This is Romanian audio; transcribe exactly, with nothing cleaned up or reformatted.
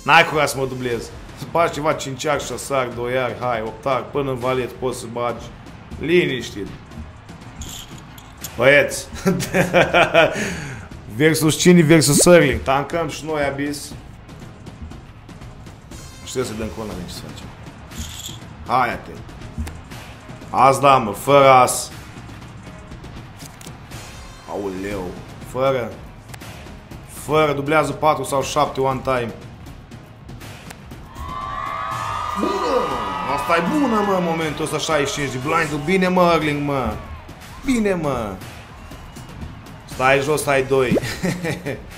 N-ai curat să mă dublez. Să bagi ceva cinci ari, șase ari, doi ari, hai, opt ari, până în valet poți să bagi. Liniștit. Băieți. Versus cine versus Sterling. Tancăm și noi Abyss. Știu să dăm cona de ce să facem. Hai, atent. As da, mă, fără as. Aoleu. Fără. Fără, dublează patru sau șapte one time. Bună! Asta e bună, mă, în momentul ăsta, șaizeci și cinci de blind-ul. Bine, mă, Erling, mă. Bine, mă. Stai jos, stai doi.